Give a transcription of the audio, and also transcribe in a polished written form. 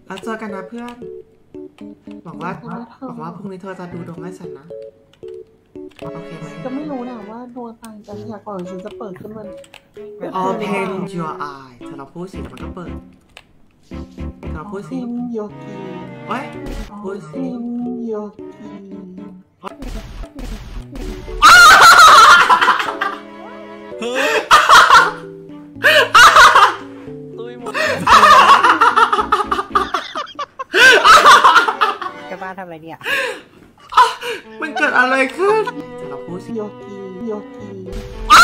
แล้วเจอกันนะเพื่อนบอกว่าพรุ่งนี้เธอจะดูดวงให้ฉันนะโอเคไหมจะไม่รู้นะว่าดวงตาจะอยากก่อนฉันจะเปิดขึ้นมัน Open your eye เธอเราพูดสิแล้วมันก็เปิดเธอเราพูดสิ Open your key เฮ้ยพูดสิ Open your key ตุยหมดจะบ้านทำอะไรเนี่ยมันเกิดอะไรขึ้นเธอเราพูดสิ Your key Your key